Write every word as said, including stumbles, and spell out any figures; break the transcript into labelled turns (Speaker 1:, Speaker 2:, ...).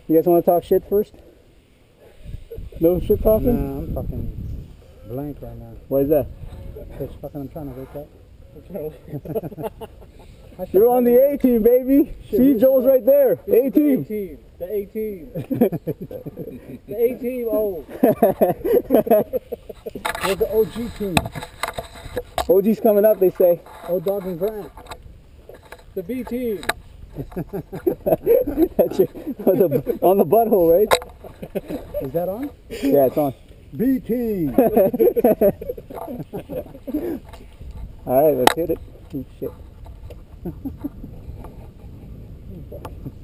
Speaker 1: You guys want to talk shit first? No shit talking?
Speaker 2: Nah, I'm fucking blank right now.
Speaker 1: Why is that?
Speaker 2: Because fucking I'm trying to wake up.
Speaker 1: You're on the A team, baby. See, Joel's right there. A team.
Speaker 3: The A team. The A team. Oh.
Speaker 2: Where's the O G team?
Speaker 1: O G's coming up, they say.
Speaker 2: O Dog and Grant.
Speaker 3: The B team.
Speaker 1: That's your, on, the, on the butthole, right?
Speaker 2: Is that on?
Speaker 1: Yeah, it's on.
Speaker 2: B team.
Speaker 1: All right, let's hit it. Oh, shit.